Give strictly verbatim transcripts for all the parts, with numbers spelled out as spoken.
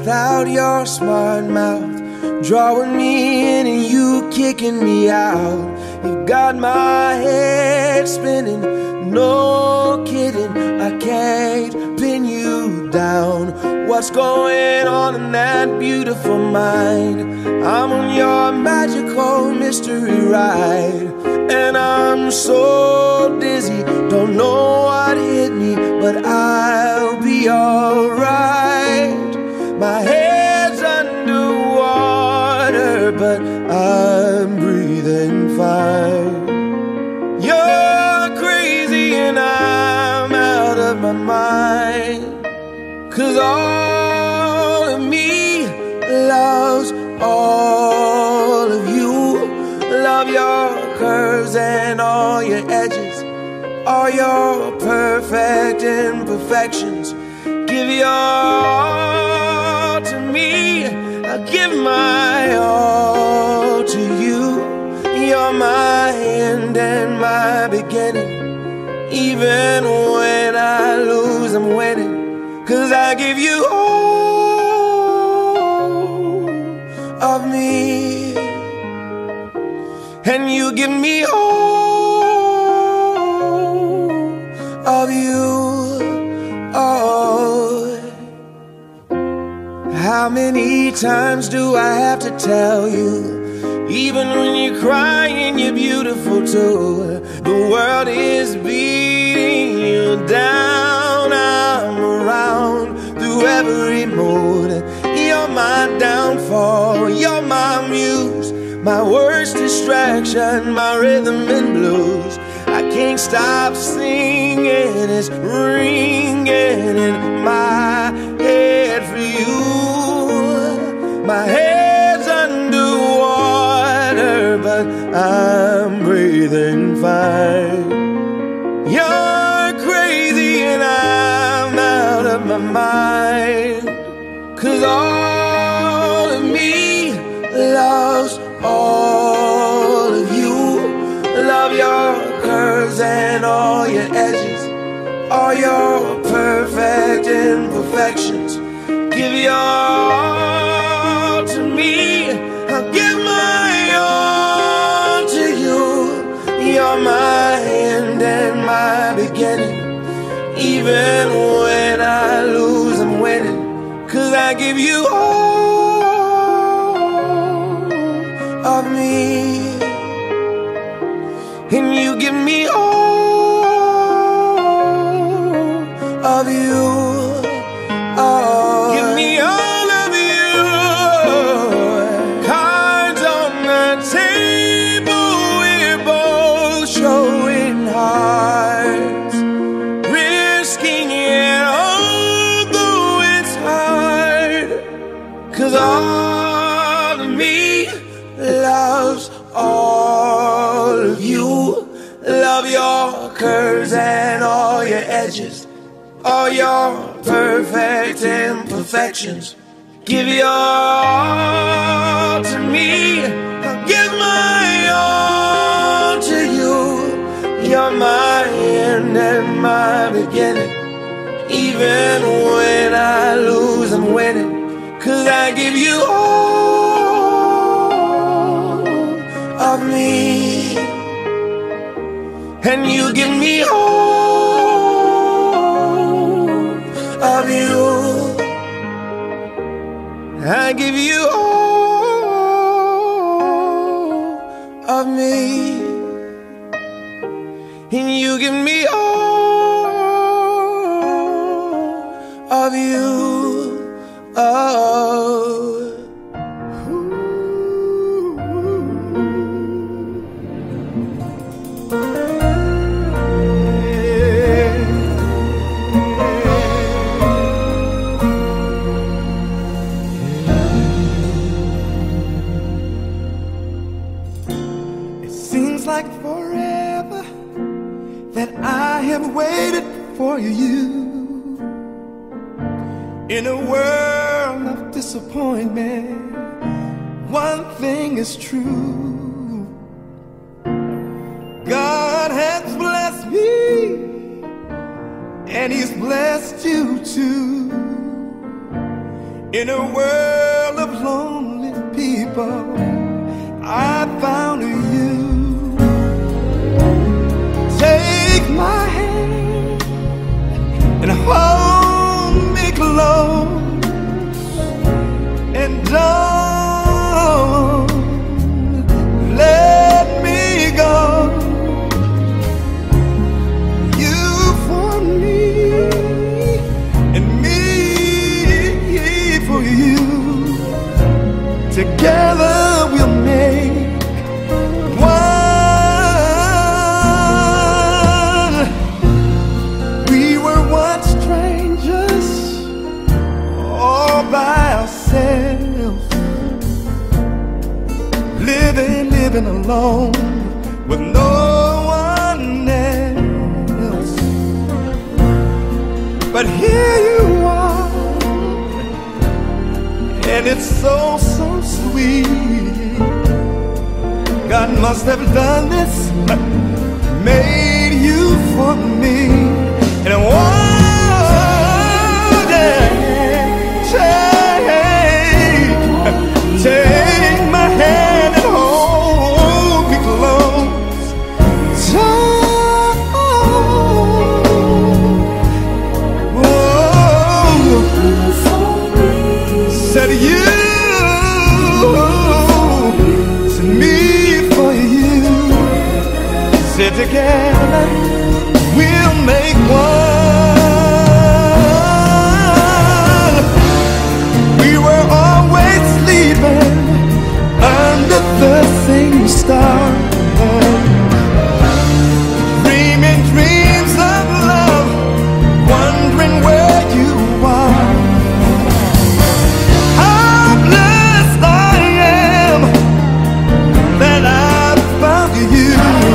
without your smart mouth, drawing me in and you kicking me out. You got my head spinning, no kidding, I can't pin you down. What's going on in that beautiful mind? I'm on your magical mystery ride, and I'm so dizzy, don't know what hit me, but I'll be alright. My head's underwater, but I'm breathing fine. You're crazy and I'm out of my mind, 'cause all of me loves all of you. Love your curves and all your edges, all your perfect imperfections. Give your all to me, I give my all to you. You're my end and my beginning. Even when I lose, I'm winning, 'cause I give you all of me, and you give me all of you. Oh, how many times do I have to tell you, even when you're crying, you're beautiful too. The world is beating you down, I'm around through every mood. You're my downfall, you're my muse, my worst distraction, my rhythm and blues. I can't stop singing, it's ringing in my head for you. My head's underwater, but I'm breathing fine. You're crazy and I'm out of my mind, 'cause all of me loves all of you. Love your curves and all your edges, all your perfect imperfections. Give your all to me, I'll give my all to you. You're my end and my beginning. Even when I lose, I'm winning, 'cause I give you all of me, and you give me all of you. Oh, give me all of you. Cards on the table, we're both showing hearts, risking it although it's hard, 'cause all of me loves all of you. Love your curves and all your edges, all your perfect imperfections. Give your all to me, I'll give my all to you. You're my end and my beginning. Even when I lose, I'm winning, 'cause I give you all of me, and you give me all of you. I give you all of me, and you give me all of you. Oh, like forever that I have waited for you in a world of disappointment. One thing is true, God has blessed me and He's blessed you too. In a world of lonely people, I found you. Take my hand and hold me close, and don't let me go. You for me and me for you. Together we'll make one. We were once strangers, all by ourselves, living, living alone with no one else. But here you are, and it's so, so sweet. God must have done this, made you for me. And I want to take, take my hand and hold me close. Oh, said you. Together we'll make one. We were always sleeping under the same star, dreaming dreams of love, wondering where you are. How blessed I am that I found you.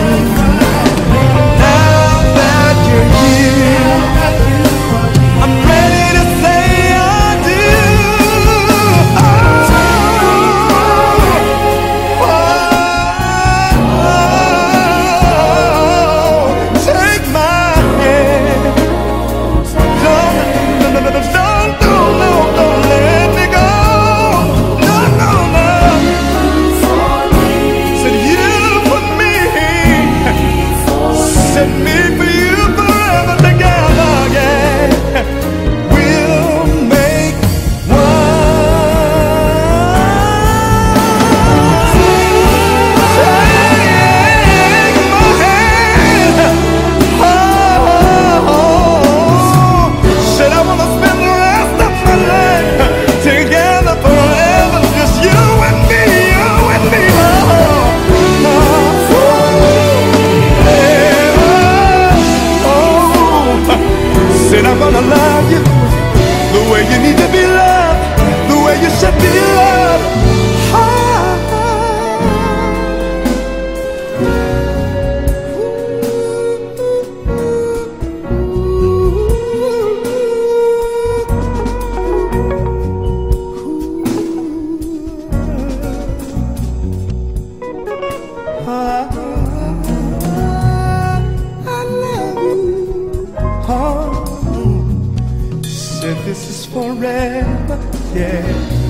This is forever, yeah.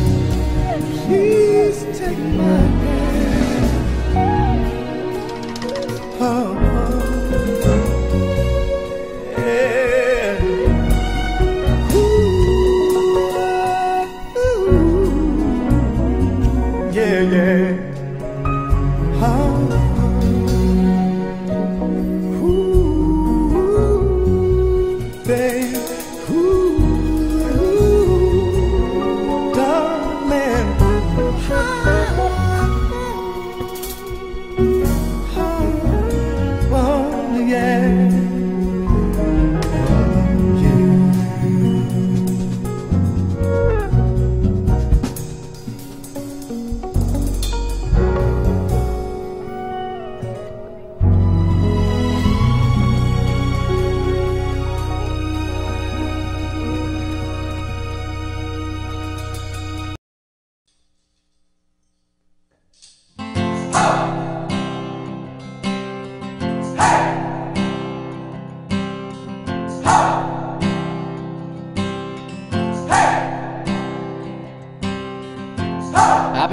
Please take my hand. Oh, yeah. Ooh, ooh, yeah, yeah. Oh. Ooh, babe.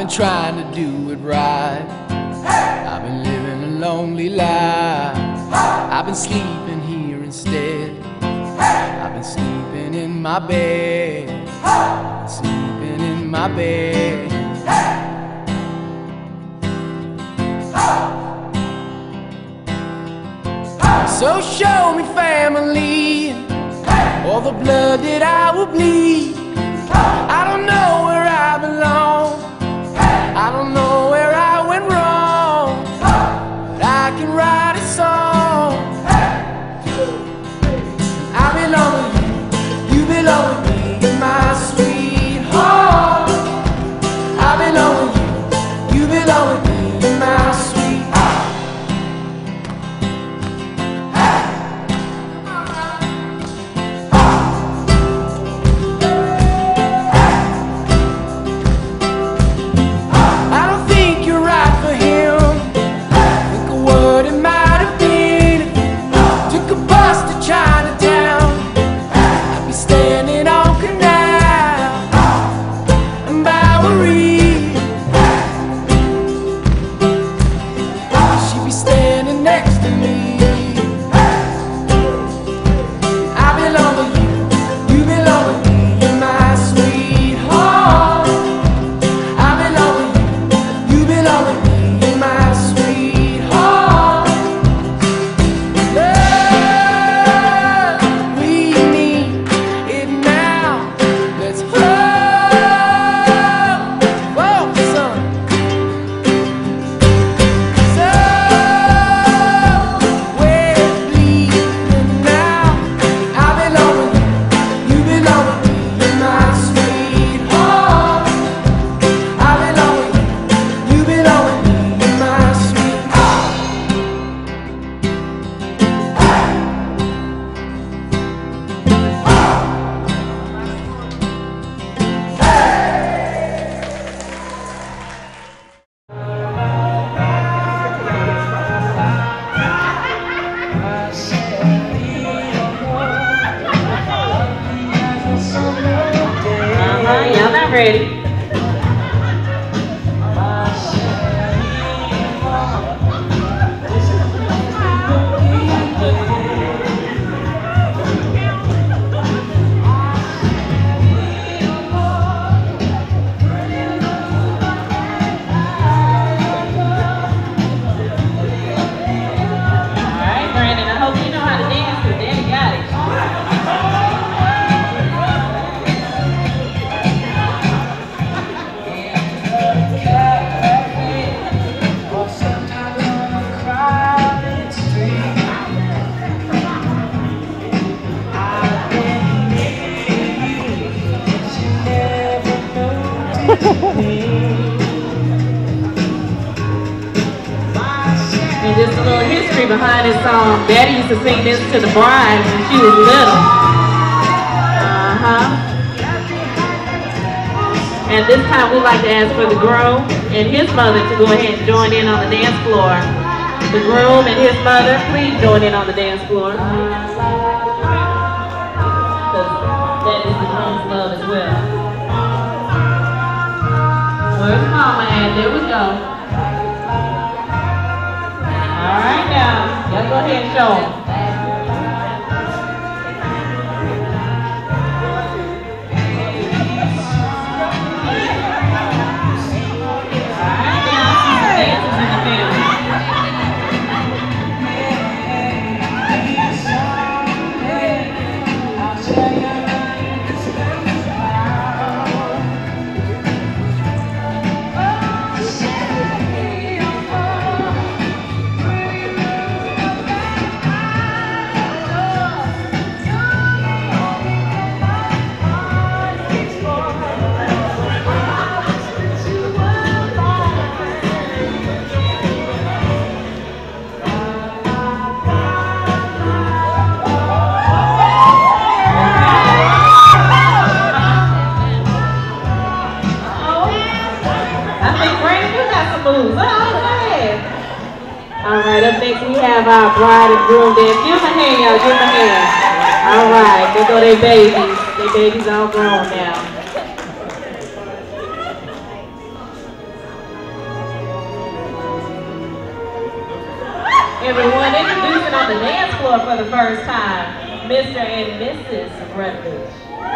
been trying to do it right. I've been living a lonely life. I've been sleeping here instead. I've been sleeping in my bed, sleeping in my bed. So show me family, all the blood that I will bleed. I don't know where I belong, I don't know where I went wrong, but I can write a song. I belong with you, you belong with me, you're my sweetheart. I belong with you, you belong with me, you're my sweetheart. Ready. And just a little history behind this song. Daddy used to sing this to the bride when she was little. Uh-huh. And this time we'd like to ask for the groom and his mother to go ahead and join in on the dance floor. The groom and his mother, please join in on the dance floor. That is the groom's love as well. Where's mama at? There we go. All right now, y'all go ahead and show them. All right now, dancers in the family. All right, up next we have our bride and groom dance. Give them a hand, y'all. Give them a hand. All right, there go their babies. Their babies all grown now. Everyone, introducing on the dance floor for the first time, Mister and Missus Rutledge.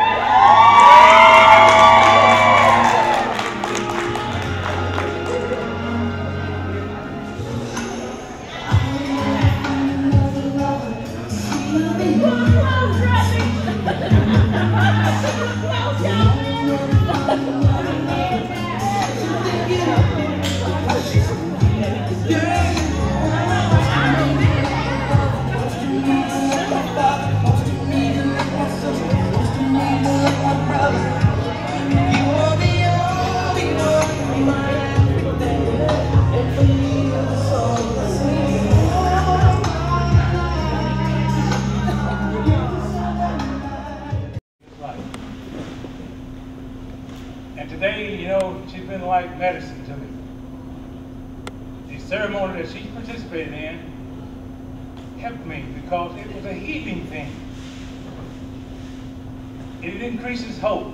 And today, you know, she's been like medicine to me. The ceremony that she participated in helped me because it was a healing thing. It increases hope.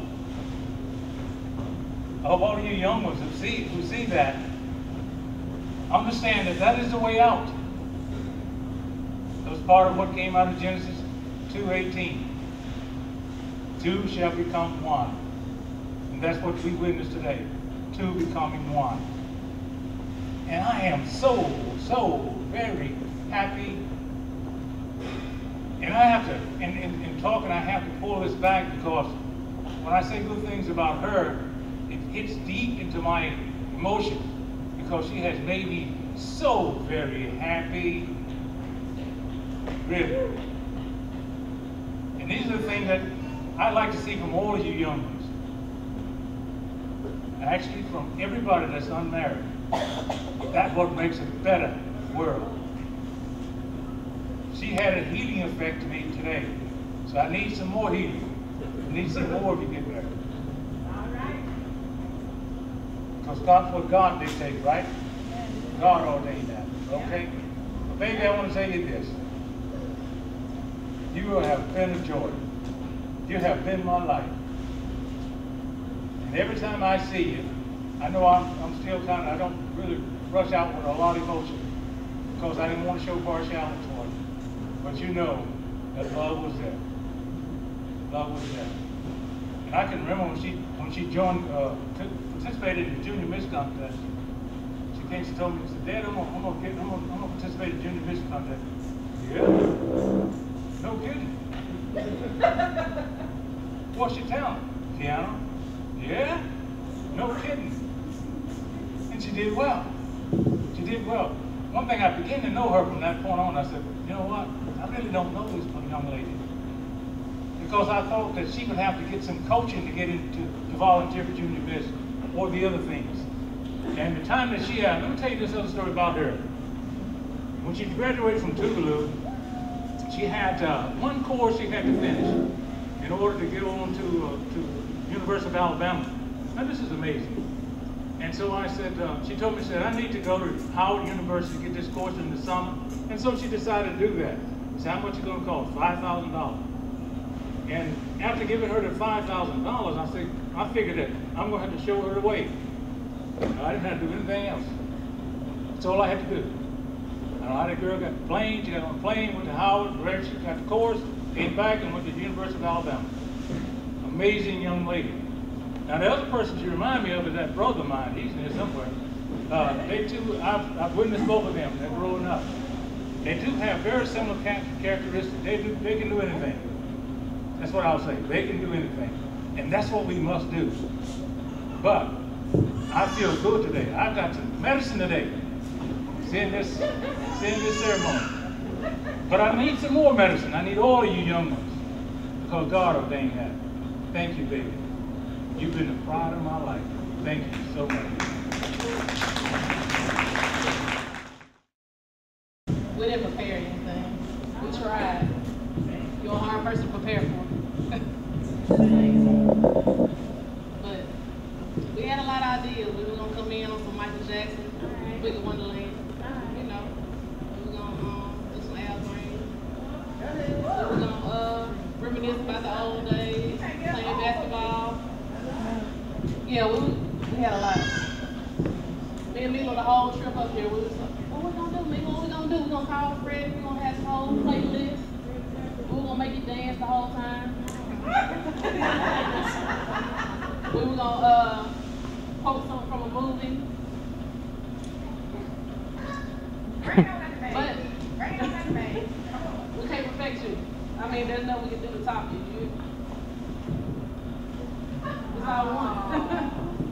I hope all of you young ones who see, who see that understand that that is the way out. That was part of what came out of Genesis two eighteen. Two shall become one. And that's what we witness today. Two becoming one. And I am so, so very happy. And I have to, in, in, in talking, I have to pull this back because when I say good things about her, it hits deep into my emotion because she has made me so very happy. Really. And these are the things that I'd like to see from all of you young ones. Actually, from everybody that's unmarried. That's what makes a better world. She had a healing effect to me today. So I need some more healing. I need some more of you get married. All right. Because that's what God dictates, right? God ordained that. Okay? But baby, I want to tell you this. You have been a joy. You have been my life. And every time I see you, I know I'm, I'm still kind of, I don't really rush out with a lot of emotion because I didn't want to show partiality toward you. But you know that love was there. Love was there. And I can remember when she when she joined, uh, participated in the junior miss contest. She came, she told me, she said, Dad, I'm gonna, I'm gonna get, I'm gonna, I'm gonna participate in the junior miss contest. Yeah. No kidding. What's your talent? Piano. Yeah? No kidding. And she did well. She did well. One thing, I began to know her from that point on. I said, you know what? I really don't know this young lady. Because I thought that she would have to get some coaching to get into to volunteer for junior miss or the other things. And the time that she had, let me tell you this other story about her. When she graduated from Tougaloo, she had uh, one course she had to finish in order to get on to, uh, to University of Alabama. Now this is amazing. And so I said, uh, she told me, she said, I need to go to Howard University to get this course in the summer. And so she decided to do that. I said, how much is it going to cost? five thousand dollars. And after giving her the five thousand dollars, I said, I figured that I'm going to have to show her the way. I didn't have to do anything else. That's all I had to do. And I had a girl got the plane, she got on a plane, went to Howard, she got the course, came back and went to the University of Alabama. Amazing young lady. Now the other person she reminded me of is that brother of mine, he's in there somewhere. Uh, they too, I've, I've witnessed both of them, they're growing up. They do have very similar characteristics. They, do, they can do anything. That's what I'll say, they can do anything. And that's what we must do. But I feel good today. I've got some medicine today. Seeing this, seeing this ceremony. But I need some more medicine. I need all of you young ones. Because God ordained that. Thank you, baby. You've been the pride of my life. Thank you so much. We didn't prepare anything. We tried. You're a hard person to prepare for. But we had a lot of ideas. We were going to come in on some Michael Jackson, Big Wonderland. You know, we were going to um, do some Al Green. We were going to uh, reminisce about the old days, playing basketball. Yeah, we, we had a lot. Me and Milo, the whole trip up here, we was like, what we gonna do, Milo? What we gonna do? We gonna call all ready. We're gonna have this whole playlist. We're gonna make you dance the whole time. We were gonna uh, quote something from a movie. But we can't perfect you. I mean, there's nothing we can do to top you. you it's all one.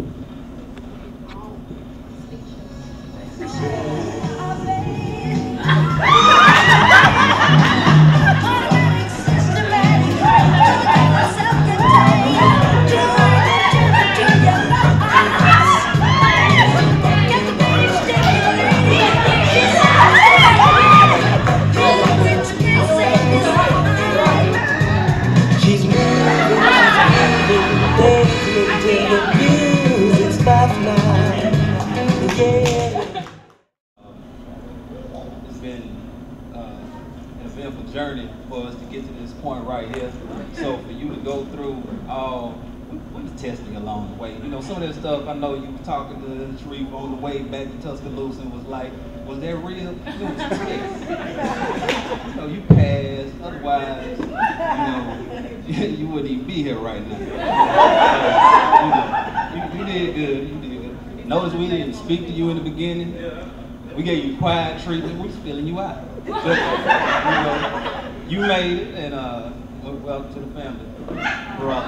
Journey for us to get to this point right here. So for you to go through all, we was testing along the way. You know, some of that stuff, I know you were talking to the Sharif on the way back to Tuscaloosa and was like, was that real? It was a test. You know, you passed, otherwise, you know, you wouldn't even be here right now. So, you know, you, you did good, you did good. Notice we didn't speak to you in the beginning. We gave you quiet treatment, we was filling you out. But, you know, you made it, and uh, welcome to the family, brother.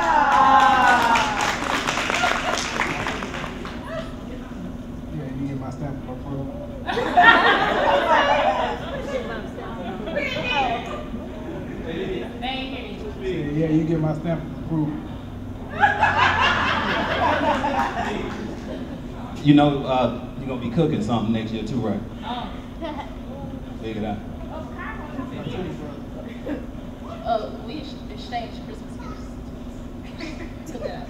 Yeah, you get my stamp of approval. Yeah, yeah, you get my stamp of approval. You know, uh, you're gonna be cooking something next year too, right? Oh. Figure it out. Uh, we exchanged Christmas gifts. Took that.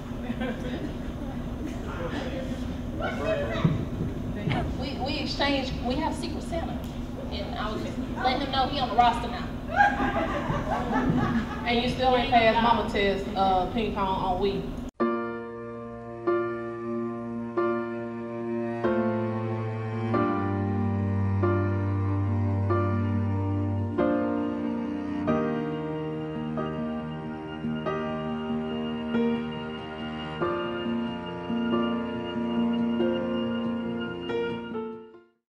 we we exchanged. We have Secret Santa, and I was just letting him know he on the roster now. And you still ain't passed Mama test uh, ping pong on Wii.